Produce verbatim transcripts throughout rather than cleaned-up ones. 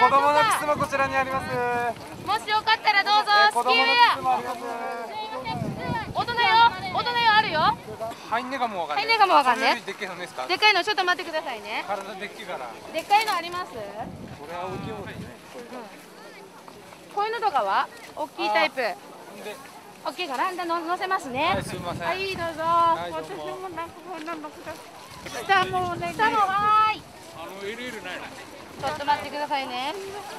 子供の靴もこちらにあります。 もしよかったらどうぞ。スキーウェア。大人よ、大人よあるよ。 入んねえかもわかんない。 入んねえかもわかんない。 でっかいのですか。 でかいのちょっと待ってくださいね。 体でっけえから。 でっかいのあります。 これは大きい方ですね。 こういうのとかは大きいタイプ。大きいから乗乗せますね。 はい、すみません。 はい、どうぞ。私もなんかこんなのください。下もね。下もはい。 あの エルエル ないな。 ちょっと待ってくださいね。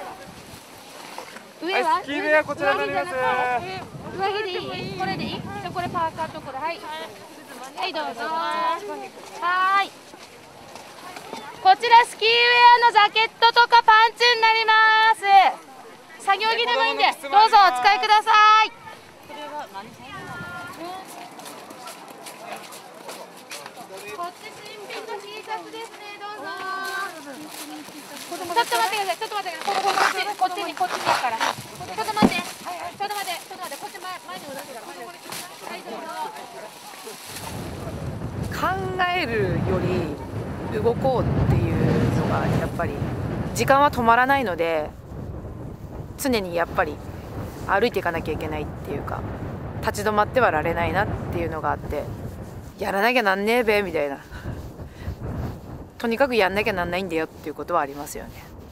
上はスキーウェアこちらになります。 上着でいい？これでいい？じゃこれパーカーとこれはい。はいどうぞ。はい。こちらスキーウェアのジャケットとかパンツになります。作業着でもいいんでどうぞお使いください。これは何サイズなの？こっち新品の T シャツですね。どうぞ。ちょっと待ってください。ちょっと待ってください。こっちこっちにこっちに行くから。ちょっと待って。ちょっと待って。ちょっと待って。こっち前前に戻してから。はいどうぞ。 考えるより動こうっていうのがやっぱり時間は止まらないので、常にやっぱり歩いていかなきゃいけないっていうか、立ち止まってはられないなっていうのがあって、やらなきゃなんねえべみたいな、とにかくやんなきゃなんないんだよっていうことはありますよね。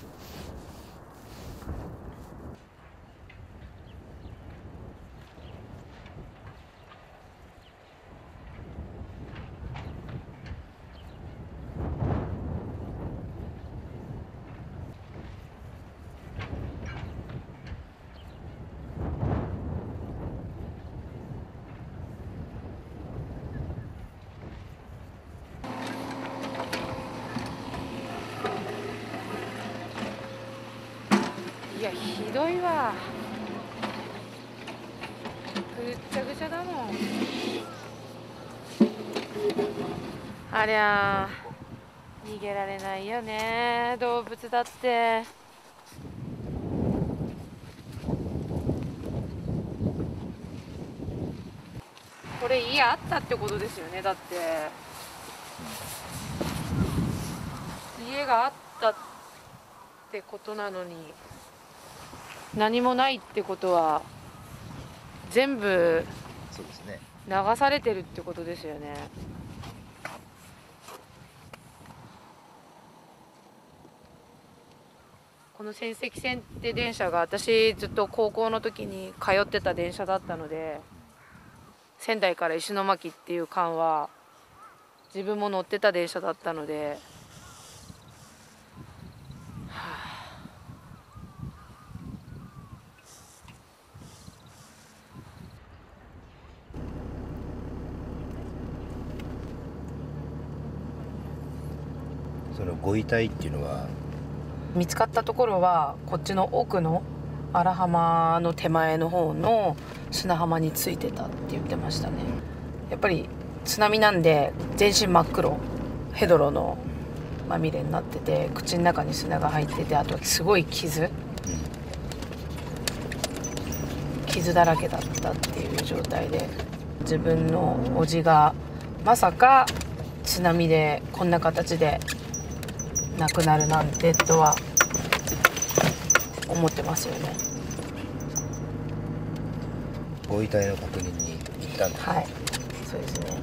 いやひどいわ、ぐっちゃぐちゃだもん。ありゃ逃げられないよね、動物だって。これ家あったってことですよね。だって家があったってことなのに何もないってことは全部そうですね、 流されてるってことですよね。この仙石線って電車が私ずっと高校の時に通ってた電車だったので、仙台から石巻っていう間は自分も乗ってた電車だったので、はあ、 そのご遺体っていうのは見つかったところはこっちの奥の荒浜の手前の方の砂浜についてたって言ってましたね。やっぱり津波なんで全身真っ黒、ヘドロのまみれになってて、口の中に砂が入ってて、あとすごい傷、うん、傷だらけだったっていう状態で、自分の叔父がまさか津波でこんな形で亡くなるなんてとは思ってますよね。 ご遺体の確認に行ったんです。 はい、そうですね。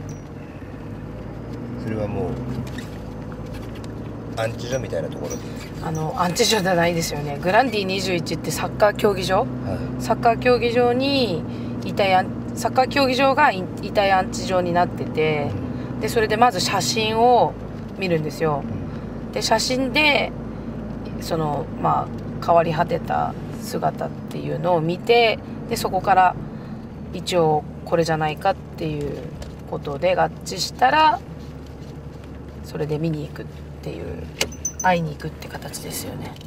それはもう安置所みたいなところで、 あの安置所じゃないですよね。グランディにじゅういちってサッカー競技場、はい、サッカー競技場に遺体あサッカー競技場が遺体安置所になってて、でそれでまず写真を見るんですよ。で写真でそのまあ変わり果てた姿っていうのを見て、でそこから一応これじゃないかっていうことで合致したら、それで見に行くっていう、会いに行くって形ですよね。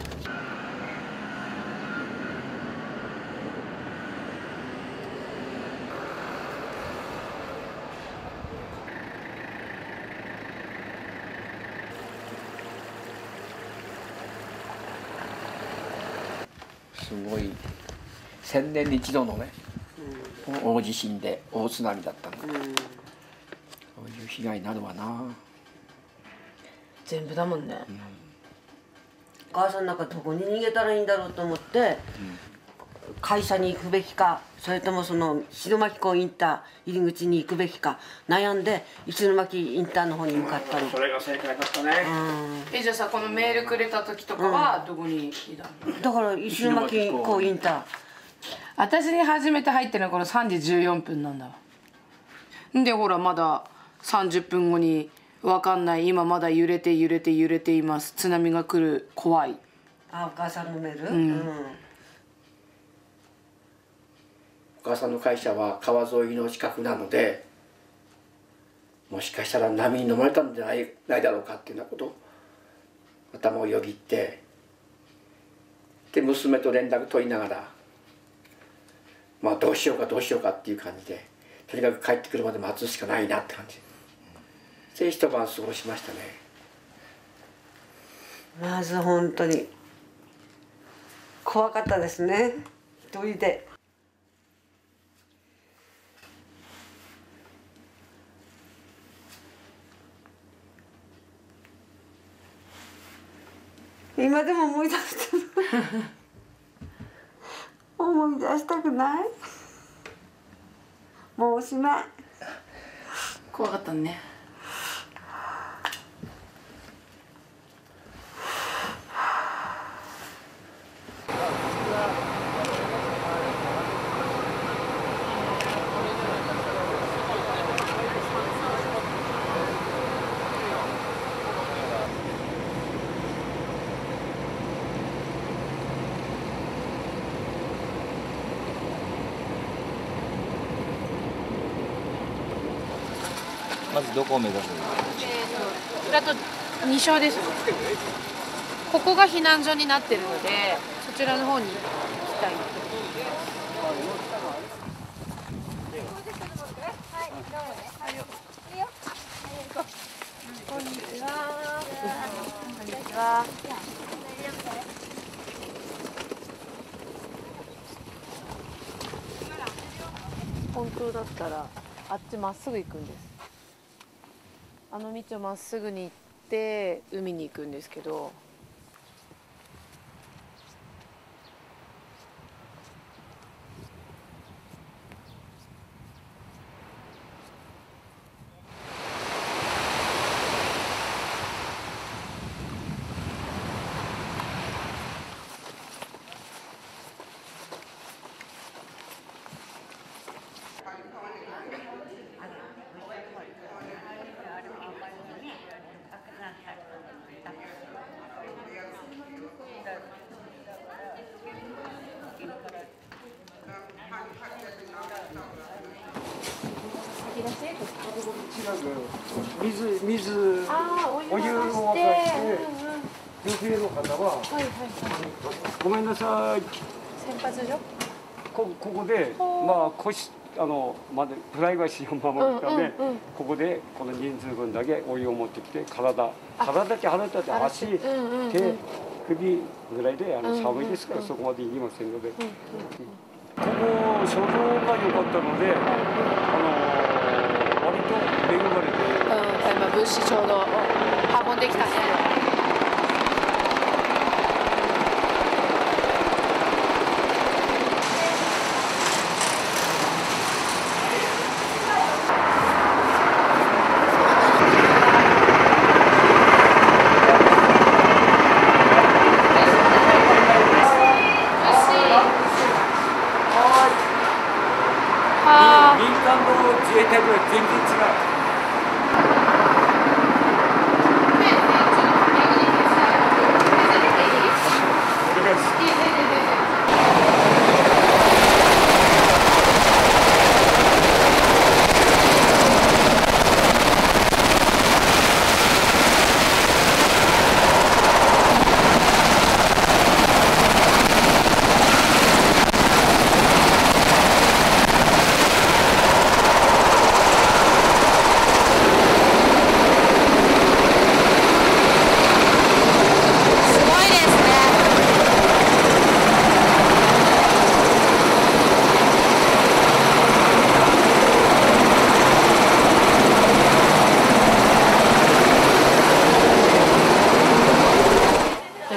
すごい千年に一度のね、うん、大地震で大津波だったんだ、うん、そういう被害になるわな。 全部だもんね、 お母さんなんかどこに逃げたらいいんだろうと思って、会社に行くべきかそれともその石巻港インター入り口に行くべきか悩んで石巻インターの方に向かったり。 それが正解だったね。 えじゃあさこのメールくれた時とかはどこにいたの？ だから石巻港インター。 私に初めて入ってるのはこのさんじじゅうよんぷんなんだわ。でほらまださんじゅっぷんごに分かんない今まだ揺れて揺れて揺れています津波が来る怖い。 あお母さんのメール、 うんうんお母さんの会社は川沿いの近くなので、もしかしたら波に飲まれたんじゃないないだろうかっていうようなことを頭をよぎって、で娘と連絡取りながら、まあどうしようかどうしようかっていう感じで、とにかく帰ってくるまで待つしかないなって感じで一晩過ごしましたね。 まず本当に怖かったですね、一人で。今でも思い出してる思い出したくない。もうおしまい。 怖かったね。 まずどこを目指すの？ えーと、あとに床です。ここが避難所になってるので、そちらの方に行きたい。こんにちは。こんにちは。本当だったらあっちまっすぐ行くんです。あの道をまっすぐに行って海に行くんですけど、 水水お湯を沸かして女性の方は、はいはいはい、ごめんなさい先発所こここでまあ腰あのまでプライバシーを守るため、うんうんうん、ここでこの人数分だけお湯を持ってきて体体って腹立って足、うんうんうん、手首ぐらいであの寒いですから、うんうん、そこまでいきませんので、うんうんうん、ここ所蔵が良かったので、うんうん、あの割と恵まれて、 うん、今物資ちょうど運んできたね。 自衛隊とは全然違う。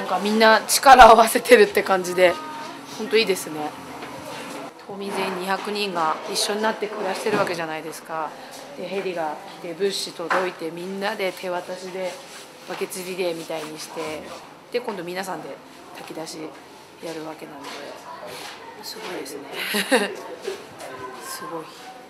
かみんな力を合わせてるって感じで本当いいですね。島民全員にひゃくにんが一緒になって暮らしてるわけじゃないですか。でヘリが来て物資届いてみんなで手渡しでバケツリレーみたいにしてで今度皆さんで炊き出しやるわけなのですごいですねすごい。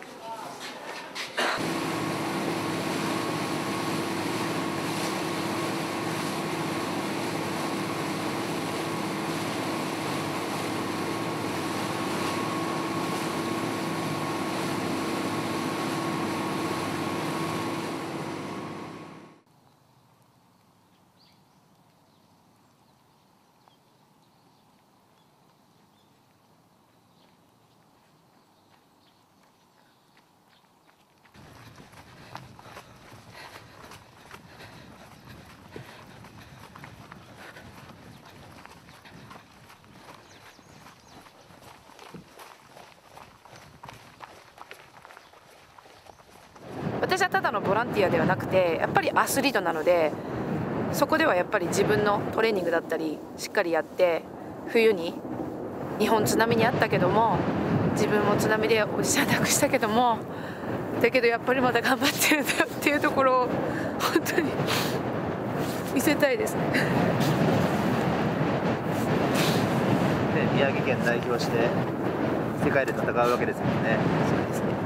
私はただのボランティアではなくてやっぱりアスリートなのでそこではやっぱり自分のトレーニングだったりしっかりやって冬に日本津波にあったけども自分も津波でおじちゃん亡くしたけどもだけどやっぱりまだ頑張ってるんだよっていうところを本当に見せたいですね。 で宮城県代表して世界で戦うわけですもんね。そうですね。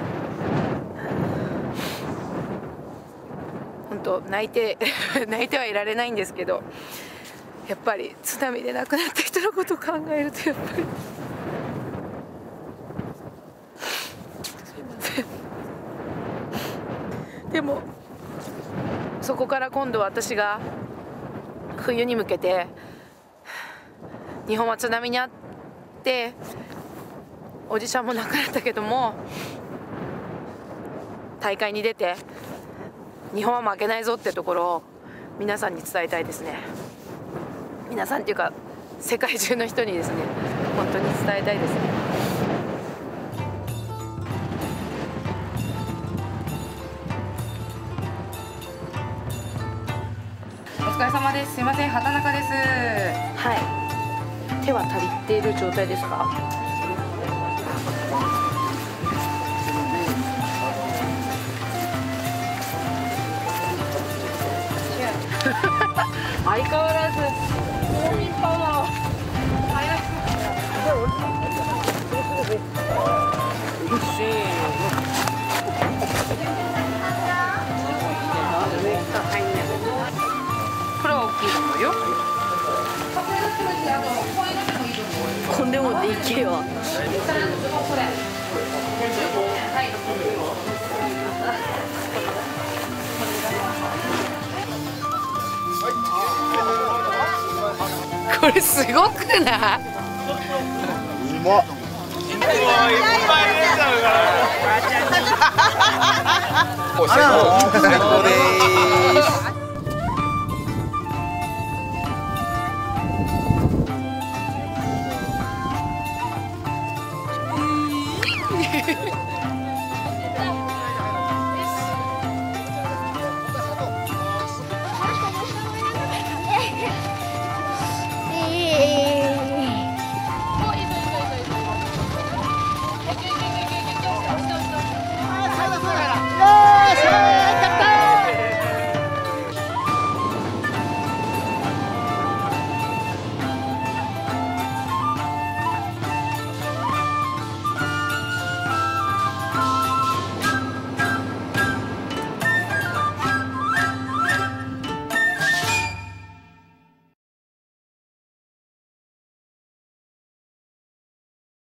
本当泣いて泣いてはいられないんですけどやっぱり津波で亡くなった人のことを考えるとやっぱりすいません。でもそこから今度私が冬に向けて日本は津波にあっておじちゃんも亡くなったけども大会に出て日本は負けないぞってところを皆さんに伝えたいですね。皆さんっていうか世界中の人にですね本当に伝えたいですね。お疲れ様です。すいません、畑中です。はい。手は足りている状態ですか？相変わらず島民パワー速い。これは大きいと思うよ。 こんでもでいけよ。 これすごくない？うまっ。 最高です。